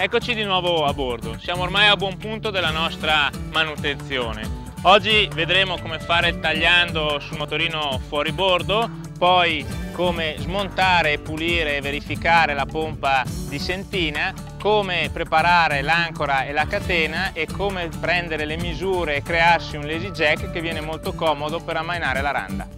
Eccoci di nuovo a bordo, siamo ormai a buon punto della nostra manutenzione. Oggi vedremo come fare il tagliando sul motorino fuori bordo, poi come smontare, pulire e verificare la pompa di sentina, come preparare l'ancora e la catena e come prendere le misure e crearsi un lazy jack che viene molto comodo per ammainare la randa.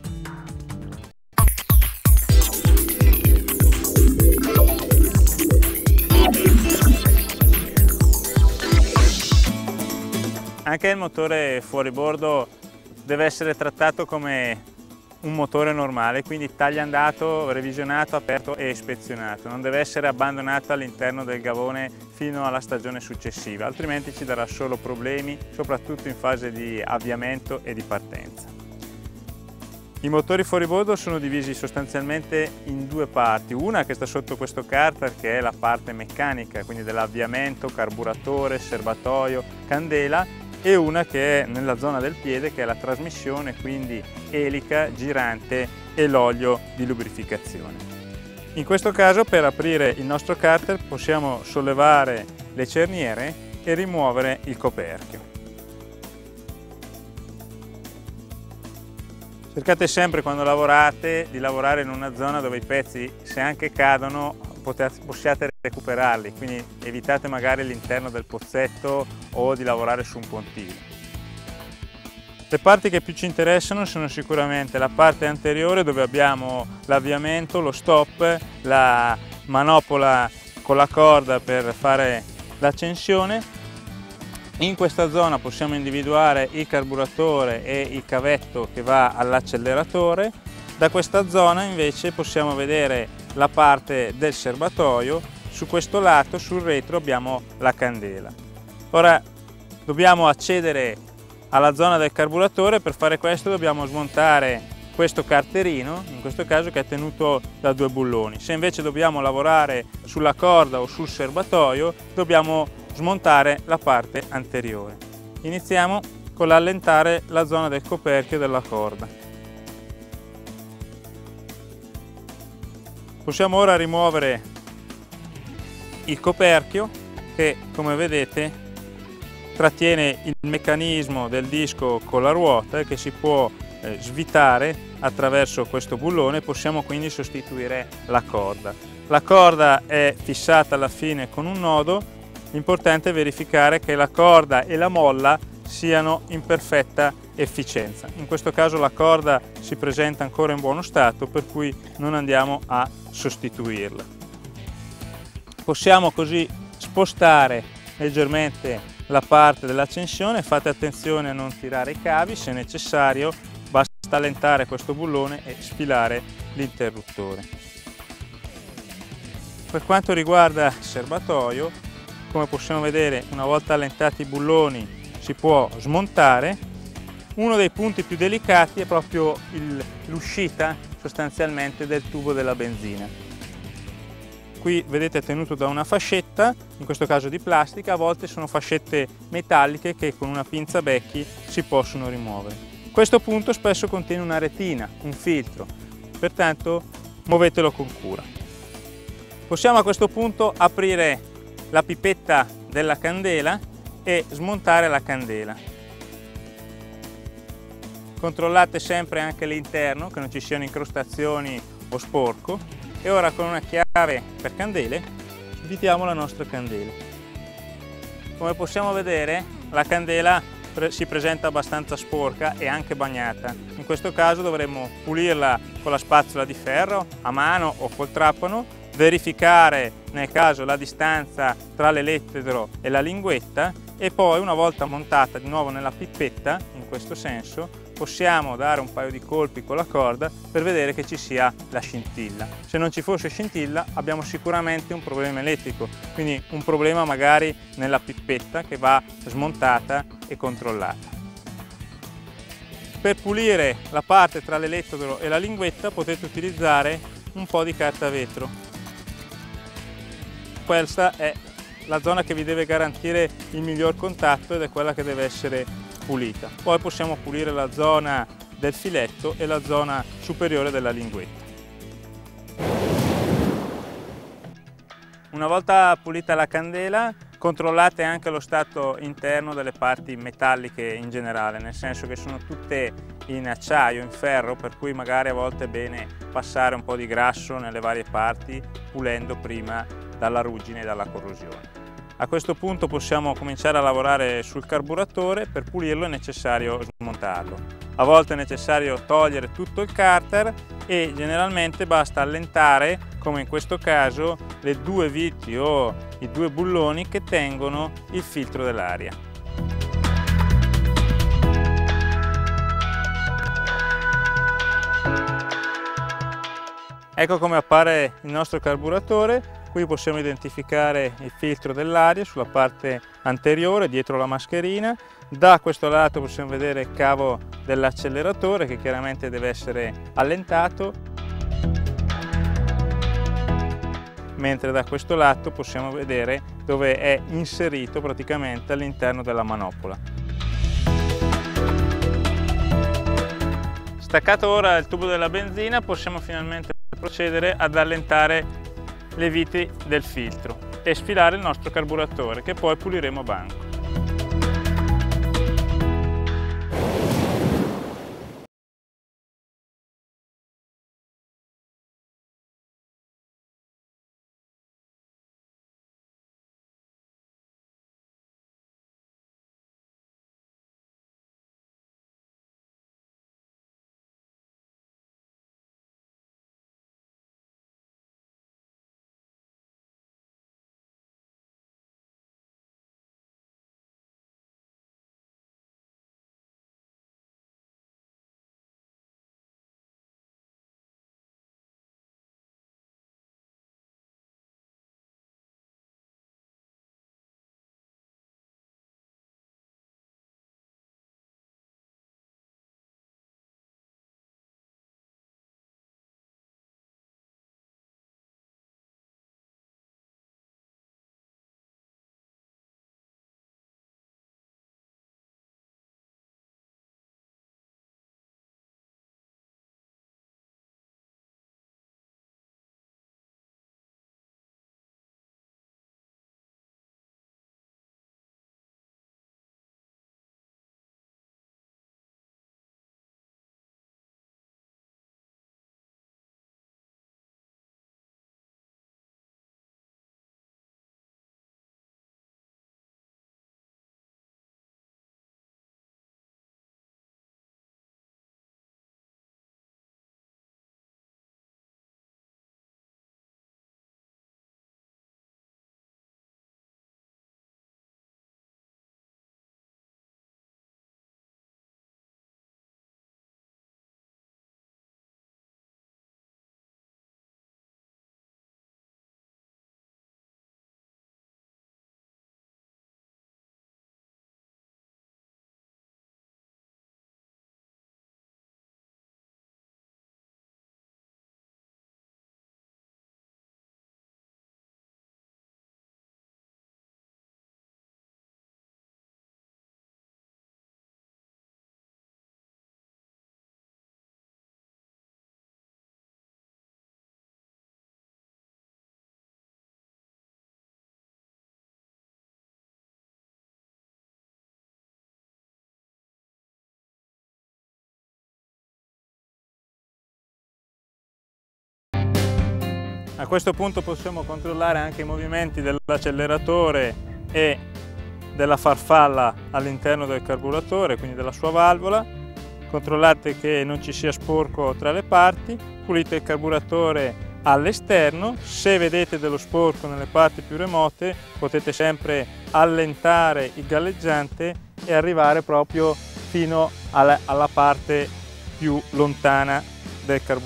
Anche il motore fuoribordo deve essere trattato come un motore normale, quindi tagliandato, revisionato, aperto e ispezionato. Non deve essere abbandonato all'interno del gavone fino alla stagione successiva, altrimenti ci darà solo problemi, soprattutto in fase di avviamento e di partenza. I motori fuoribordo sono divisi sostanzialmente in due parti, una che sta sotto questo carter che è la parte meccanica, quindi dell'avviamento, carburatore, serbatoio, candela, e una che è nella zona del piede che è la trasmissione, quindi elica, girante e l'olio di lubrificazione. In questo caso per aprire il nostro carter possiamo sollevare le cerniere e rimuovere il coperchio. Cercate sempre quando lavorate di lavorare in una zona dove i pezzi, se anche cadono, possiate recuperarli, quindi evitate magari l'interno del pozzetto o di lavorare su un pontile. Le parti che più ci interessano sono sicuramente la parte anteriore dove abbiamo l'avviamento, lo stop, la manopola con la corda per fare l'accensione. In questa zona possiamo individuare il carburatore e il cavetto che va all'acceleratore. Da questa zona invece possiamo vedere la parte del serbatoio. Su questo lato, sul retro, abbiamo la candela. Ora dobbiamo accedere alla zona del carburatore. Per fare questo dobbiamo smontare questo carterino, in questo caso che è tenuto da due bulloni. Se invece dobbiamo lavorare sulla corda o sul serbatoio, dobbiamo smontare la parte anteriore. Iniziamo con l'allentare la zona del coperchio della corda. Possiamo ora rimuovere il coperchio che, come vedete, trattiene il meccanismo del disco con la ruota che si può svitare attraverso questo bullone. Possiamo quindi sostituire la corda. La corda è fissata alla fine con un nodo. L'importante è verificare che la corda e la molla siano in perfetta efficienza. In questo caso la corda si presenta ancora in buono stato, per cui non andiamo a sostituirla. Possiamo così spostare leggermente la parte dell'accensione. Fate attenzione a non tirare i cavi, se necessario basta allentare questo bullone e sfilare l'interruttore. Per quanto riguarda il serbatoio, come possiamo vedere, una volta allentati i bulloni si può smontare. Uno dei punti più delicati è proprio l'uscita sostanzialmente del tubo della benzina. Qui vedete è tenuto da una fascetta, in questo caso di plastica, a volte sono fascette metalliche che con una pinza becchi si possono rimuovere. Questo punto spesso contiene una retina, un filtro, pertanto muovetelo con cura. Possiamo a questo punto aprire la pipetta della candela e smontare la candela. Controllate sempre anche l'interno che non ci siano incrostazioni o sporco e ora con una chiave per candele svitiamo la nostra candela. Come possiamo vedere la candela si presenta abbastanza sporca e anche bagnata. In questo caso dovremmo pulirla con la spazzola di ferro a mano o col trapano, verificare nel caso la distanza tra l'elettro e la linguetta e poi una volta montata di nuovo nella pipetta, in questo senso, possiamo dare un paio di colpi con la corda per vedere che ci sia la scintilla. Se non ci fosse scintilla abbiamo sicuramente un problema elettrico, quindi un problema magari nella pipetta che va smontata e controllata. Per pulire la parte tra l'elettrodo e la linguetta potete utilizzare un po' di carta vetro. Questa è la zona che vi deve garantire il miglior contatto ed è quella che deve essere pulita. Poi possiamo pulire la zona del filetto e la zona superiore della linguetta. Una volta pulita la candela, controllate anche lo stato interno delle parti metalliche in generale, nel senso che sono tutte in acciaio, in ferro, per cui magari a volte è bene passare un po' di grasso nelle varie parti, pulendo prima dalla ruggine e dalla corrosione. A questo punto possiamo cominciare a lavorare sul carburatore. Per pulirlo è necessario smontarlo. A volte è necessario togliere tutto il carter e generalmente basta allentare, come in questo caso, le due viti o i due bulloni che tengono il filtro dell'aria. Ecco come appare il nostro carburatore. Qui possiamo identificare il filtro dell'aria sulla parte anteriore, dietro la mascherina. Da questo lato possiamo vedere il cavo dell'acceleratore che chiaramente deve essere allentato, mentre da questo lato possiamo vedere dove è inserito praticamente all'interno della manopola. Staccato ora il tubo della benzina, possiamo finalmente procedere ad allentare le viti del filtro e sfilare il nostro carburatore, che poi puliremo a banco. A questo punto possiamo controllare anche i movimenti dell'acceleratore e della farfalla all'interno del carburatore, quindi della sua valvola. Controllate che non ci sia sporco tra le parti, pulite il carburatore all'esterno. Se vedete dello sporco nelle parti più remote, potete sempre allentare il galleggiante e arrivare proprio fino alla parte più lontana del carburatore.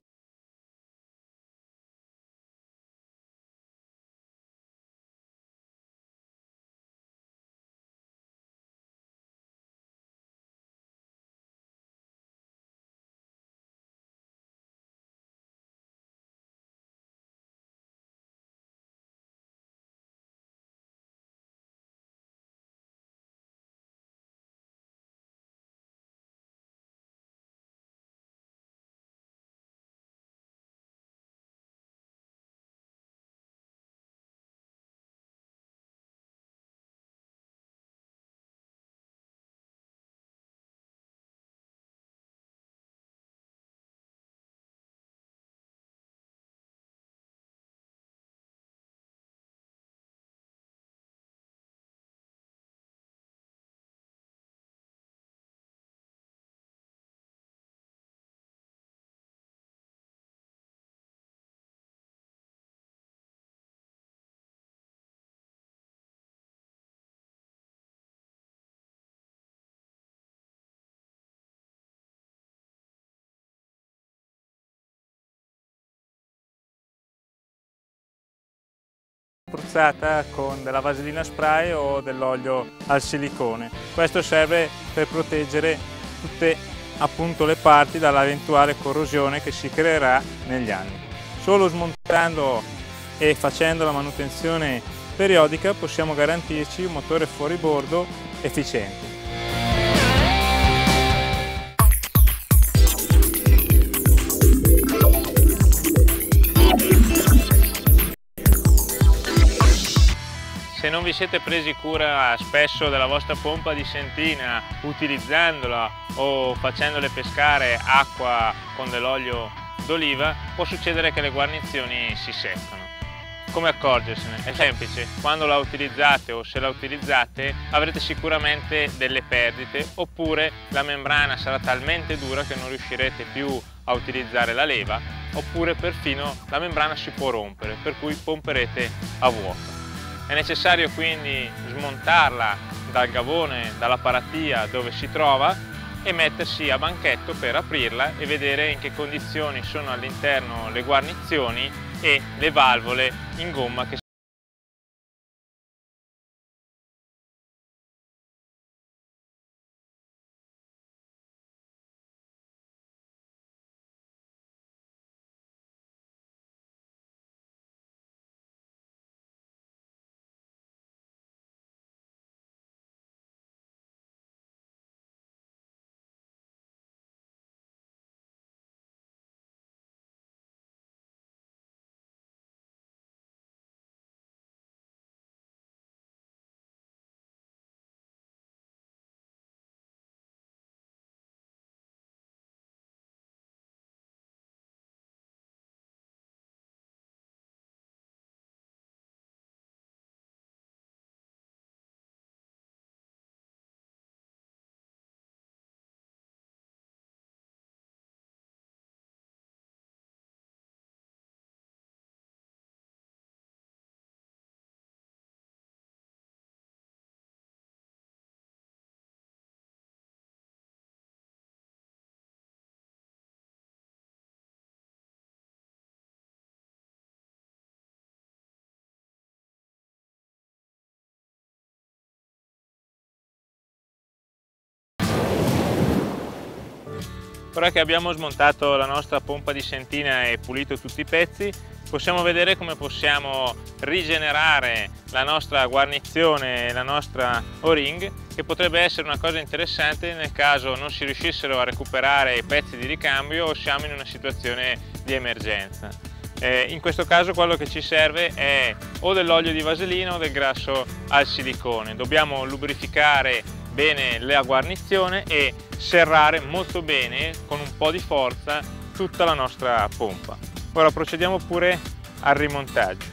spruzzata con della vaselina spray o dell'olio al silicone. Questo serve per proteggere tutte appunto le parti dall'eventuale corrosione che si creerà negli anni. Solo smontando e facendo la manutenzione periodica possiamo garantirci un motore fuoribordo efficiente. Se non vi siete presi cura spesso della vostra pompa di sentina utilizzandola o facendole pescare acqua con dell'olio d'oliva, può succedere che le guarnizioni si seccano. Come accorgersene? È semplice, quando la utilizzate o se la utilizzate avrete sicuramente delle perdite, oppure la membrana sarà talmente dura che non riuscirete più a utilizzare la leva, oppure perfino la membrana si può rompere, per cui pomperete a vuoto. È necessario quindi smontarla dal gavone, dalla paratia dove si trova, e mettersi a banchetto per aprirla e vedere in che condizioni sono all'interno le guarnizioni e le valvole in gomma che Ora che abbiamo smontato la nostra pompa di sentina e pulito tutti i pezzi, possiamo vedere come possiamo rigenerare la nostra guarnizione e la nostra O-ring, che potrebbe essere una cosa interessante nel caso non si riuscissero a recuperare i pezzi di ricambio o siamo in una situazione di emergenza. In questo caso quello che ci serve è o dell'olio di vaselina o del grasso al silicone. Dobbiamo lubrificare bene la guarnizione e serrare molto bene con un po' di forza tutta la nostra pompa. Ora procediamo pure al rimontaggio.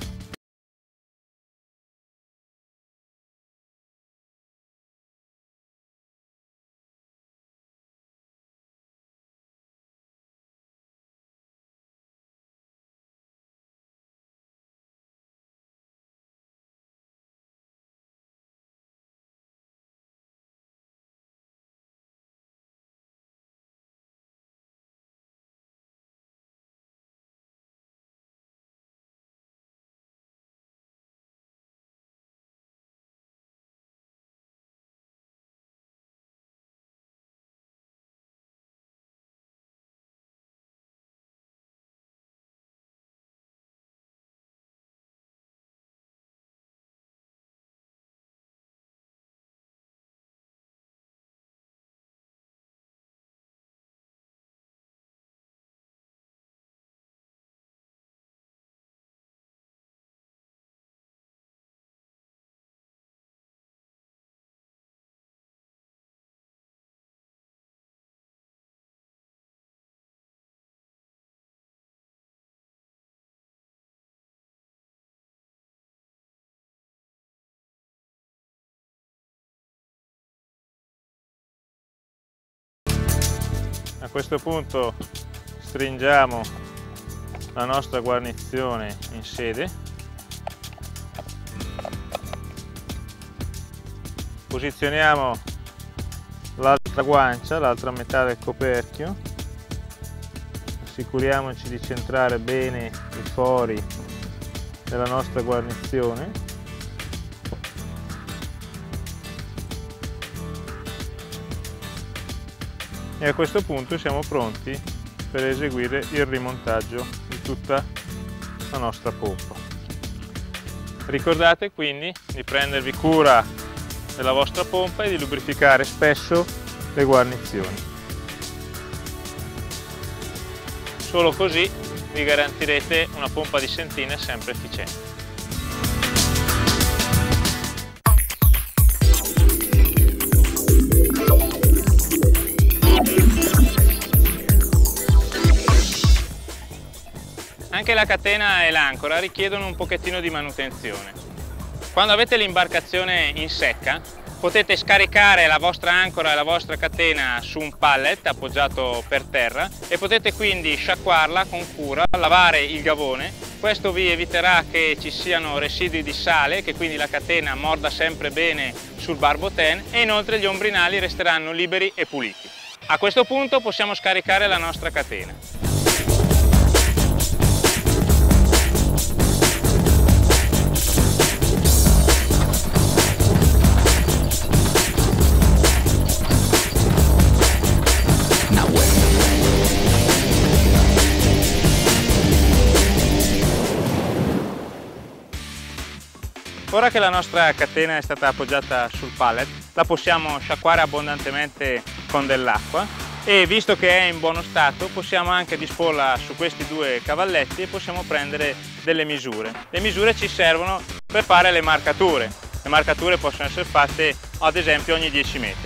A questo punto stringiamo la nostra guarnizione in sede, posizioniamo l'altra guancia, l'altra metà del coperchio, assicuriamoci di centrare bene i fori della nostra guarnizione. E a questo punto siamo pronti per eseguire il rimontaggio di tutta la nostra pompa. Ricordate quindi di prendervi cura della vostra pompa e di lubrificare spesso le guarnizioni. Solo così vi garantirete una pompa di Sentina sempre efficiente. Anche la catena e l'ancora richiedono un pochettino di manutenzione. Quando avete l'imbarcazione in secca, potete scaricare la vostra ancora e la vostra catena su un pallet appoggiato per terra e potete quindi sciacquarla con cura, lavare il gavone. Questo vi eviterà che ci siano residui di sale, che quindi la catena morda sempre bene sul barboten, e inoltre gli ombrinali resteranno liberi e puliti. A questo punto possiamo scaricare la nostra catena. Ora che la nostra catena è stata appoggiata sul pallet, la possiamo sciacquare abbondantemente con dell'acqua e, visto che è in buono stato, possiamo anche disporla su questi due cavalletti e possiamo prendere delle misure. Le misure ci servono per fare le marcature. Le marcature possono essere fatte ad esempio ogni 10 metri.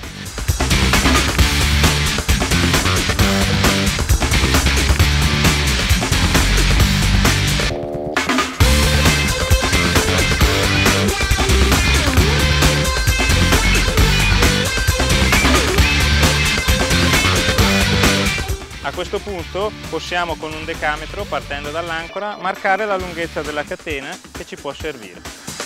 A questo punto possiamo, con un decametro, partendo dall'ancora, marcare la lunghezza della catena che ci può servire.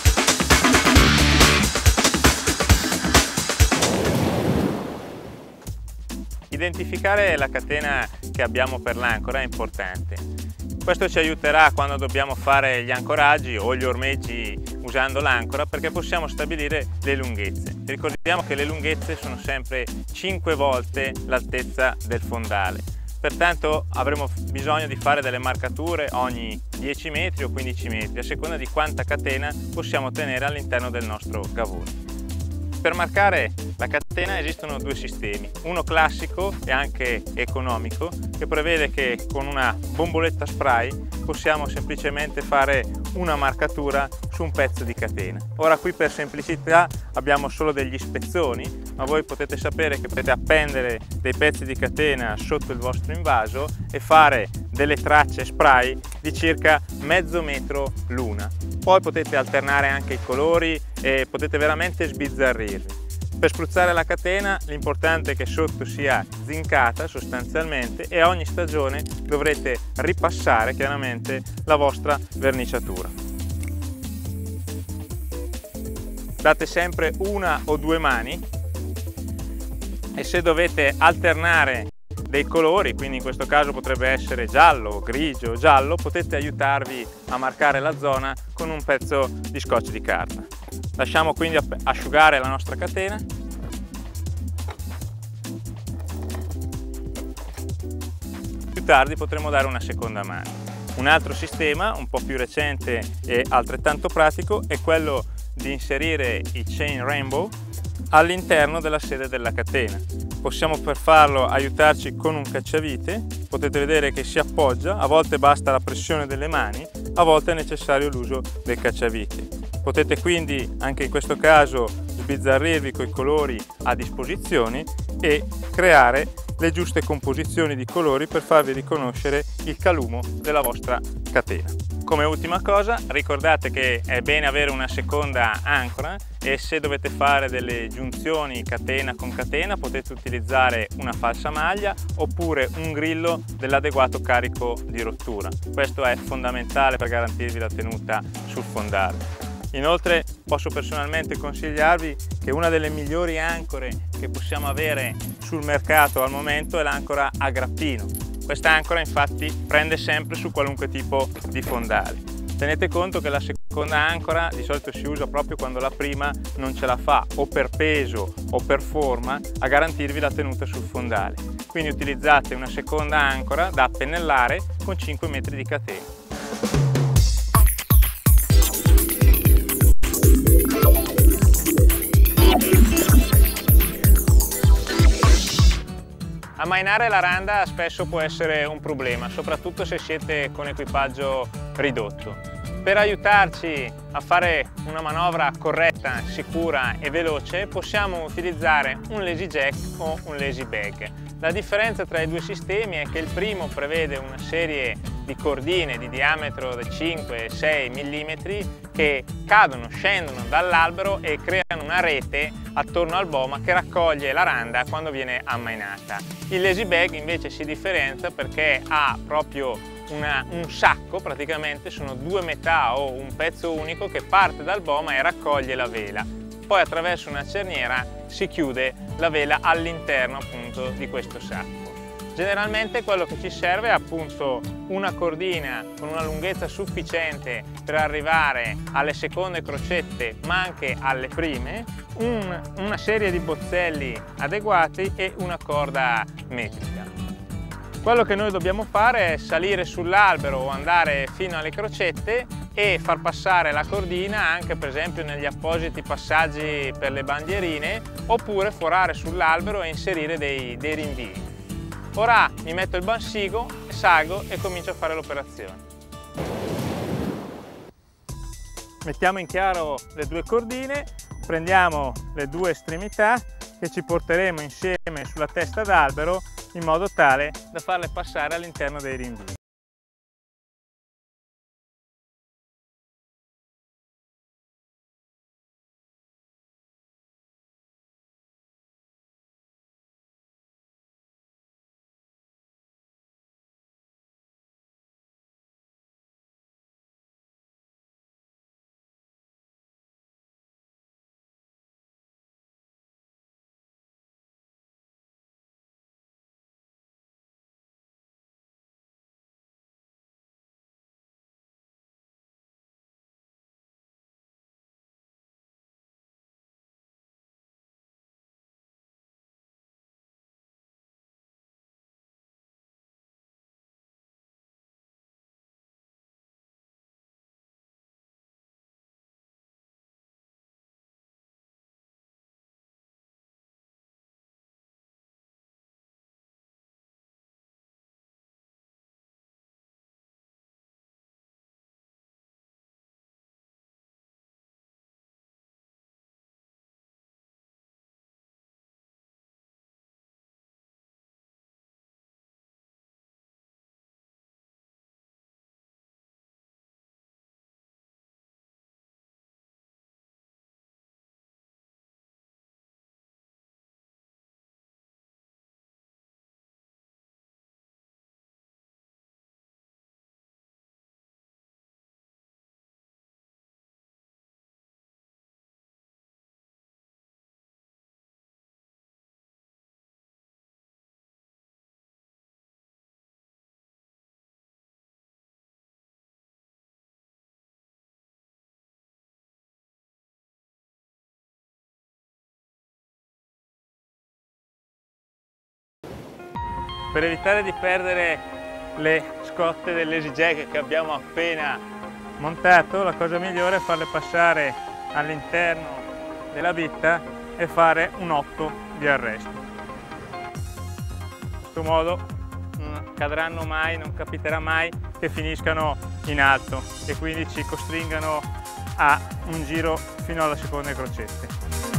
Identificare la catena che abbiamo per l'ancora è importante. Questo ci aiuterà quando dobbiamo fare gli ancoraggi o gli ormeggi usando l'ancora, perché possiamo stabilire le lunghezze. Ricordiamo che le lunghezze sono sempre 5 volte l'altezza del fondale. Pertanto avremo bisogno di fare delle marcature ogni 10 metri o 15 metri, a seconda di quanta catena possiamo tenere all'interno del nostro gavone. Per marcare la catena esistono due sistemi, uno classico e anche economico, che prevede che con una bomboletta spray possiamo semplicemente fare una marcatura su un pezzo di catena. Ora qui per semplicità abbiamo solo degli spezzoni, ma voi potete sapere che potete appendere dei pezzi di catena sotto il vostro invaso e fare delle tracce spray di circa mezzo metro l'una. Poi potete alternare anche i colori e potete veramente sbizzarrirvi. Per spruzzare la catena l'importante è che sotto sia zincata sostanzialmente e a ogni stagione dovrete ripassare chiaramente la vostra verniciatura. Date sempre una o due mani e se dovete alternare dei colori, quindi in questo caso potrebbe essere giallo, grigio, giallo, potete aiutarvi a marcare la zona con un pezzo di scotch di carta. Lasciamo quindi asciugare la nostra catena. Più tardi potremo dare una seconda mano. Un altro sistema, un po' più recente e altrettanto pratico, è quello di inserire i chain rainbow all'interno della sede della catena. Possiamo per farlo aiutarci con un cacciavite, potete vedere che si appoggia, a volte basta la pressione delle mani, a volte è necessario l'uso del cacciavite. Potete quindi anche in questo caso sbizzarrirvi con i colori a disposizione e creare le giuste composizioni di colori per farvi riconoscere il calumo della vostra catena. Come ultima cosa, ricordate che è bene avere una seconda ancora e se dovete fare delle giunzioni catena con catena potete utilizzare una falsa maglia oppure un grillo dell'adeguato carico di rottura. Questo è fondamentale per garantirvi la tenuta sul fondale. Inoltre posso personalmente consigliarvi che una delle migliori ancore che possiamo avere sul mercato al momento è l'ancora a grappino. Questa ancora infatti prende sempre su qualunque tipo di fondale. Tenete conto che la seconda ancora di solito si usa proprio quando la prima non ce la fa, o per peso o per forma, a garantirvi la tenuta sul fondale. Quindi utilizzate una seconda ancora da pennellare con 5 metri di catena. Ammainare la randa spesso può essere un problema, soprattutto se siete con equipaggio ridotto. Per aiutarci a fare una manovra corretta, sicura e veloce possiamo utilizzare un lazy jack o un lazy bag. La differenza tra i due sistemi è che il primo prevede una serie di cordine di diametro da 5-6 mm che cadono, scendono dall'albero e creano una rete attorno al boma che raccoglie la randa quando viene ammainata. Il lazy bag invece si differenzia perché ha proprio un sacco, praticamente sono due metà o un pezzo unico che parte dal boma e raccoglie la vela. Poi attraverso una cerniera si chiude la vela all'interno appunto di questo sacco. Generalmente quello che ci serve è appunto una cordina con una lunghezza sufficiente per arrivare alle seconde crocette ma anche alle prime, una serie di bozzelli adeguati e una corda metrica. Quello che noi dobbiamo fare è salire sull'albero o andare fino alle crocette e far passare la cordina anche per esempio negli appositi passaggi per le bandierine, oppure forare sull'albero e inserire dei rinvii. Ora mi metto il bansigo, salgo e comincio a fare l'operazione. Mettiamo in chiaro le due cordine, prendiamo le due estremità che ci porteremo insieme sulla testa d'albero in modo tale da farle passare all'interno dei rinvii. Per evitare di perdere le scotte del lazy jack che abbiamo appena montato, la cosa migliore è farle passare all'interno della bitta e fare un 8 di arresto. In questo modo non cadranno mai, non capiterà mai che finiscano in alto e quindi ci costringano a un giro fino alla seconda crocette.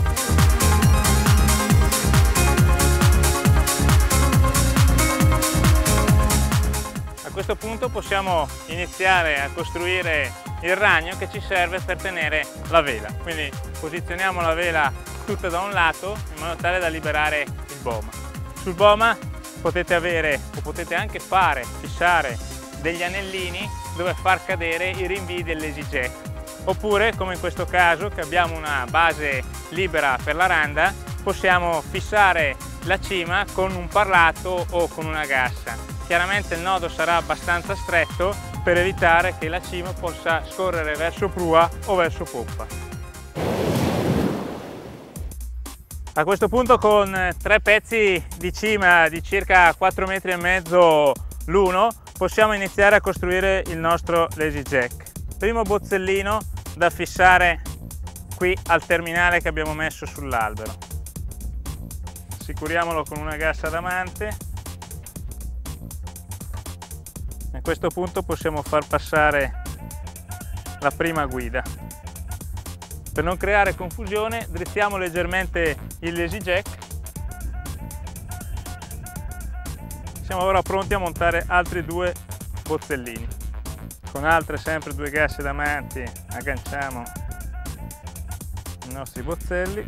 A questo punto possiamo iniziare a costruire il ragno che ci serve per tenere la vela. Quindi posizioniamo la vela tutta da un lato in modo tale da liberare il boma. Sul boma potete avere o potete anche fissare degli anellini dove far cadere i rinvii del lazy jack. Oppure, come in questo caso, che abbiamo una base libera per la randa, possiamo fissare la cima con un parlato o con una gassa. Chiaramente il nodo sarà abbastanza stretto per evitare che la cima possa scorrere verso prua o verso poppa. A questo punto, con 3 pezzi di cima di circa 4,5 metri l'uno, possiamo iniziare a costruire il nostro lazy jack. Primo bozzellino da fissare qui al terminale che abbiamo messo sull'albero. Assicuriamolo con una gassa adamante. A questo punto possiamo far passare la prima guida. Per non creare confusione, drizziamo leggermente il lazy jack. Siamo ora pronti a montare altri 2 bozzellini. Con altre sempre 2 gasse adamanti agganciamo i nostri bozzelli.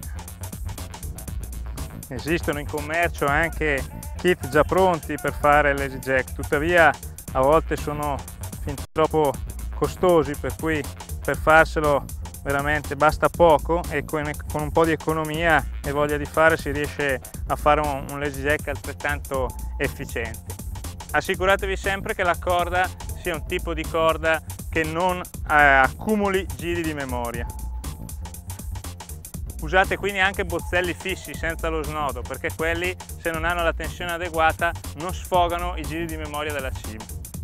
Esistono in commercio anche kit già pronti per fare il lazy jack, tuttavia a volte sono fin troppo costosi, per cui per farselo veramente basta poco, e con un po' di economia e voglia di fare si riesce a fare un lazy jack altrettanto efficiente. Assicuratevi sempre che la corda sia un tipo di corda che non accumuli giri di memoria. Usate quindi anche bozzelli fissi senza lo snodo, perché quelli, se non hanno la tensione adeguata, non sfogano i giri di memoria della cima.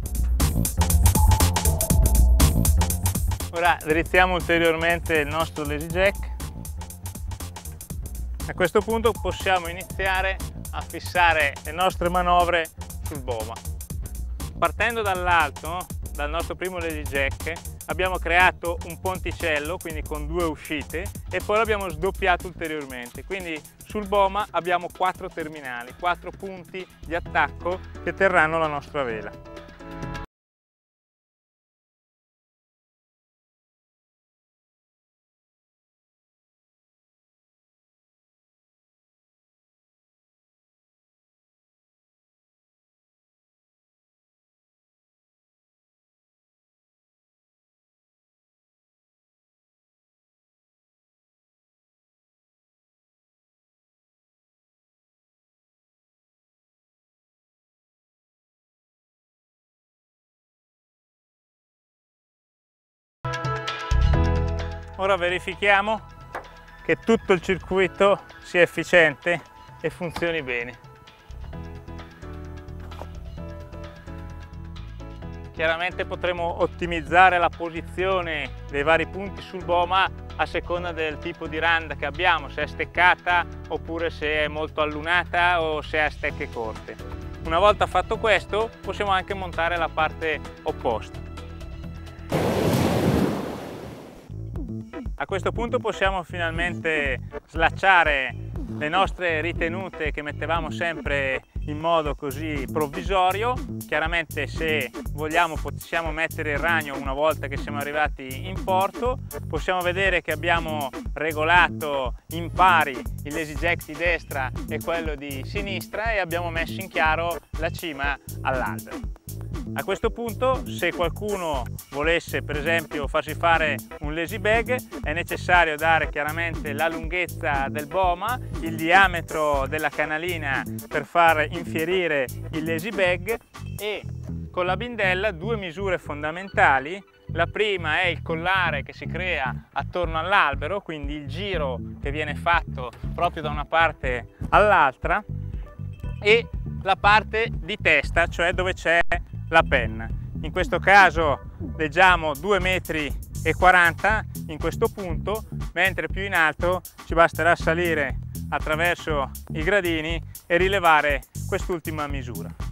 Ora drizziamo ulteriormente il nostro lazy jack. A questo punto possiamo iniziare a fissare le nostre manovre sul boma. Partendo dall'alto, dal nostro primo lazy jack, abbiamo creato un ponticello, quindi con 2 uscite, e poi l'abbiamo sdoppiato ulteriormente. Quindi sul boma abbiamo 4 terminali, 4 punti di attacco che terranno la nostra vela. Ora verifichiamo che tutto il circuito sia efficiente e funzioni bene. Chiaramente potremo ottimizzare la posizione dei vari punti sul boma a seconda del tipo di randa che abbiamo, se è steccata oppure se è molto allunata o se ha stecche corte. Una volta fatto questo, possiamo anche montare la parte opposta. A questo punto possiamo finalmente slacciare le nostre ritenute che mettevamo sempre in modo così provvisorio. Chiaramente, se vogliamo, possiamo mettere il ragno una volta che siamo arrivati in porto. Possiamo vedere che abbiamo regolato in pari il lazy jack di destra e quello di sinistra, e abbiamo messo in chiaro la cima all'albero. A questo punto, se qualcuno volesse per esempio farsi fare un lazy bag, è necessario dare chiaramente la lunghezza del boma, il diametro della canalina per far infierire il lazy bag, e con la bindella 2 misure fondamentali. La prima è il collare che si crea attorno all'albero, quindi il giro che viene fatto proprio da una parte all'altra, e la parte di testa, cioè dove c'è la penna. In questo caso leggiamo 2,40 metri in questo punto, mentre più in alto ci basterà salire attraverso i gradini e rilevare quest'ultima misura.